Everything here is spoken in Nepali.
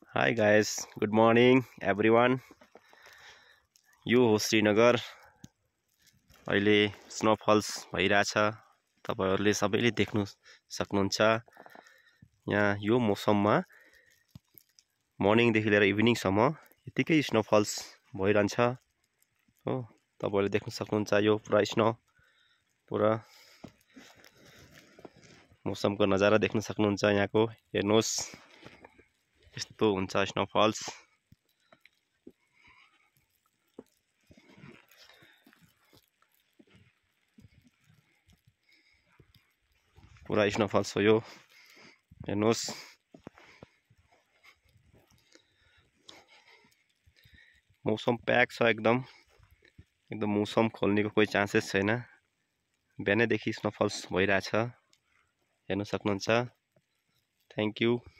Hi guys, good morning everyone. यो हो श्रीनगर। अहिले स्नोफल्स भइरहेछ। तपाईहरुले सबैले देख्नु सक्नुहुन्छ। यहाँ यो मौसममा मर्निङ देखि लिएर इभिनिङ सम्म यतिकै स्नोफल्स भइरहन्छ हो। तपाईहरुले देख्न सक्नुहुन्छ यो पुरा स्नो पुरा मौसमको नजारा देख्न सक्नुहुन्छ। यहाँको हेर्नुहोस् यस्तो हुन्छ स्नोफल्स। पुरा स्नोफल्स हो यो, हेर्नुहोस्। मौसम प्याक छ एकदम मौसम खोल्नेको कोही चान्सेस छैन। बिहानैदेखि स्नोफल्स भइरहेछ, हेर्न सक्नुहुन्छ। Thank you.